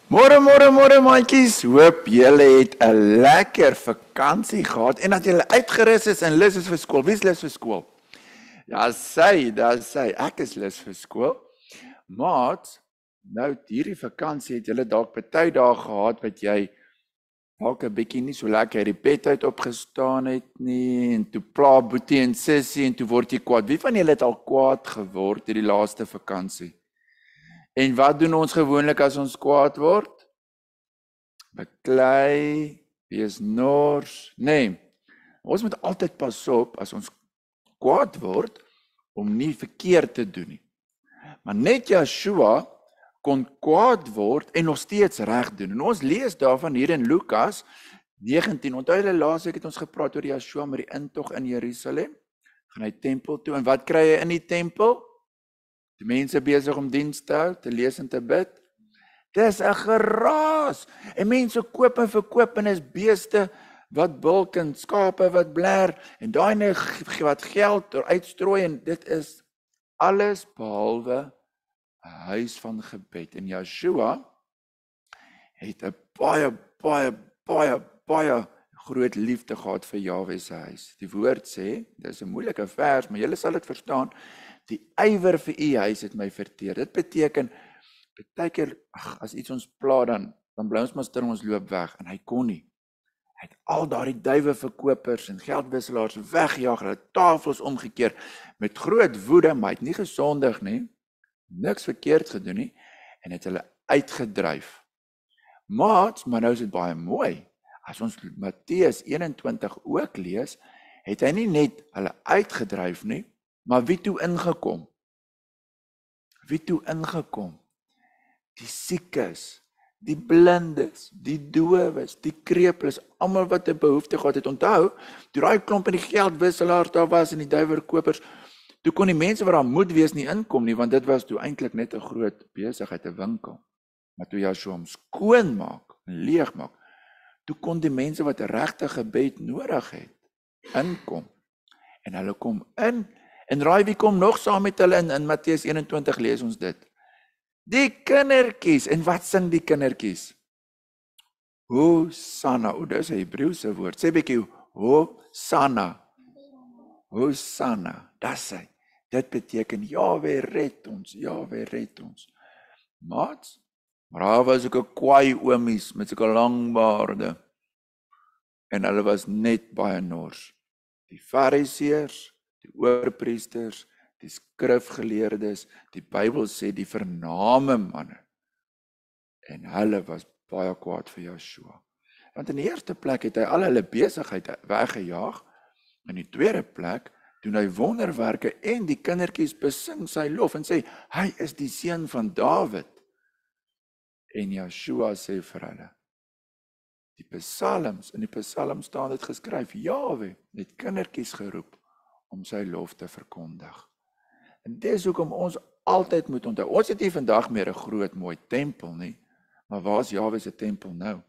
Môre maatjies, hoop julle het 'n lekker vakansie gehad en dat julle uitgerus is en lus is vir skool. Wie is lus vir skool? Ja, sy, ek is lus vir skool. Maar nou hierdie vakansie het julle dalk baie dae gehad wat jy dalk 'n bietjie nie so lekker uit die bed uit opgestaan het nie en toe pla boetie en sussie en toe word jy kwaad. Wie van julle het al kwaad geword hierdie laaste vakansie? En wat doen ons gewoonlik as ons kwaad word? Beklei, wees nors. Nee, ons moet altyd pas op as ons kwaad word om nie verkeerd te doen nie. Maar net Joshua kon kwaad word en nog steeds reg doen. En ons lees daarvan hier in Lukas 19. Onthou julle laasweek het ons gepraat oor Joshua met die intog in Jerusalem. Gaan hy tempel toe en wat kry hy in die tempel? Die mense besig om diens te hou, te lees en te bid. Dis 'n geraas. En mense koop en verkoop en is beeste wat bulk en skape wat bler en daai wat geld uitstrooi en dit is alles behalwe 'n huis van gebed. En Joshua het 'n baie groot liefde gehad vir Jahwe se huis. Die woord sê, dis 'n moeilike vers, maar julle sal dit verstaan. Die ywer vir u huis het my verteer. Dit beteken baie keer as iets ons pla dan bly ons maar stil en ons loop weg en hy kon nie. Hy het al daardie duiwe verkopers en geldwisselaars weggejaag, hulle tafels omgekeer met groot woede, maar hy het nie gesondig nie, niks verkeerd gedoen nie en het hulle uitgedryf. Maar nou is dit baie mooi. As ons Matteus 21 ook lees, het hy nie net hulle uitgedryf nie, maar wie toe ingekom? Wie toe ingekom? Die siekes, die blindes, die dowes, die krepeles, almal wat 'n behoefte gehad het. Onthou, toe daai klomp in die geldwisselaars daar was en die duiwerkopers, toe kon die mense wat daar moet wees nie inkom nie, want dit was toe eintlik net 'n groot besigheid, 'n winkel. Maar toe Joshua hom skoon maak, leeg maak, toe kon die mense wat 'n regte gebed nodig het, inkom. En hulle kom in, en raai wie kom nog saam met hulle in Matteus 21 lees ons dit. Die kindertjies, en wat sing die kindertjies? Hosanna, dis 'n Hebreëse woord, sê bietjie, Hosanna, Hosanna, dis hy, dit beteken, Jahwe red ons, Jahwe red ons. Maar daar was ook 'n kwaai oomies, met soke lang baarde, en hulle was net baie nors. Die fariseërs, die oorpriesters, die skrifgeleerdes, die Bybel sê die vername manne. En hulle was baie kwaad vir Joshua. Want in die eerste plek het hy al hulle besigheid weggejaag. In die tweede plek doen hy wonderwerke en die kindertjies besing sy lof en sê, hy is die seun van Dawid. En Joshua sê vir hulle, in die psalms staan dit geskryf, Jahwe het kindertjies geroep om sy lof te verkondig. En dis hoekom ons altyd moet onthou, ons het nie vandag meer 'n groot mooi tempel nie, maar waar is Jahwe se tempel nou?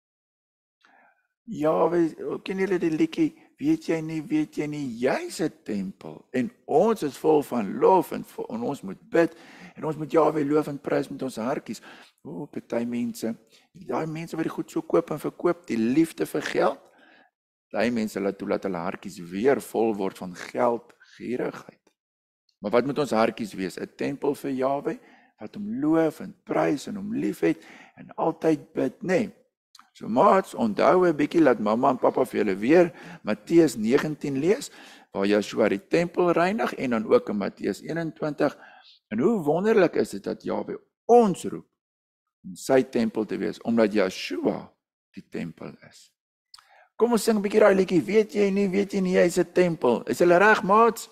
Jahwe, ken julle die liedjie, weet jy nie, jy se tempel, en ons is vol van lof, en ons moet bid, en ons moet Jahwe loof en prys met ons hartjies. Party mense, daai mense wat die goed so koop en verkoop, die liefde vir geld, daai mense laat hulle hartjies weer vol word van geldgierigheid. Maar wat moet ons hartjies wees? 'n Tempel vir Jahwe, wat hom loof en prys en hom liefhet en altyd bid, nee. So maats, onthou 'n bietjie, laat mamma en pappa vir julle weer Matteus 19 lees, waar Joshua die tempel reinig, en dan ook in Matteus 21. En hoe wonderlik is dit dat Jahwe ons roep om sy tempel te wees, omdat Joshua die tempel is. Kom ons sing 'n bietjie daai liedjie, weet jy nie, hy is 'n tempel. Is hulle reg, maats?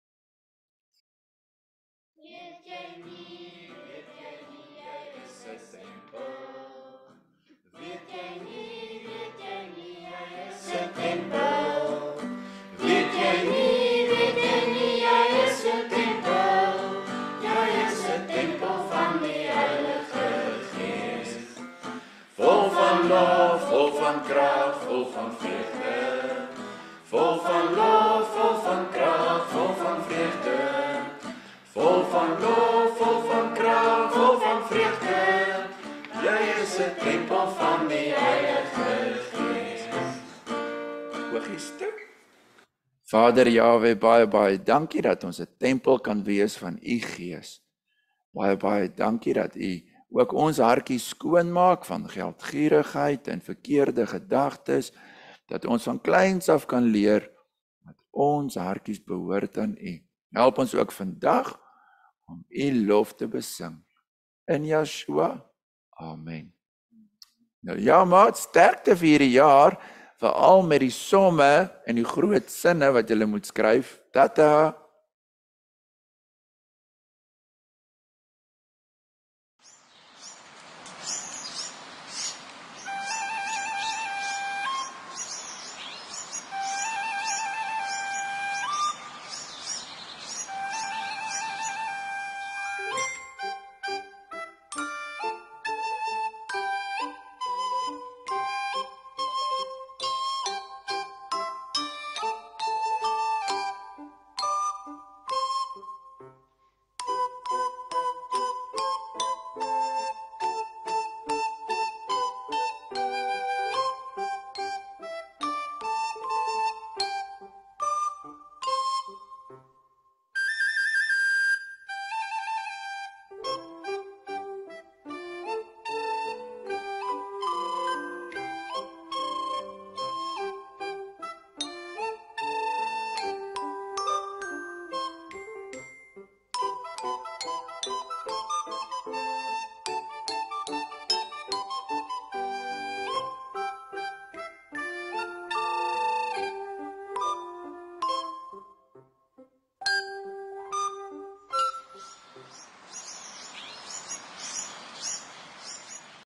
Vol van krag, vol van vreugde, vol van lof, vol van krag, vol van vreugde, vol van lof, vol van krag, vol van vreugde. Jy is tempel van die Heilige Gees. Oogies toe. Vader Jahwe, baie dankie dat ons 'n tempel kan wees van u Gees. Baie dankie dat u ook ons hartjies skoon maak van geldgierigheid en verkeerde gedagtes, dat ons van kleins af kan leer dat ons hartjies behoort aan u. Help ons ook vandag om u lof te besing. In Yeshua. Amen. Nou ja, maat, sterkte vir hierdie jaar, veral met die somme en die groot sinne wat julle moet skryf. Tata!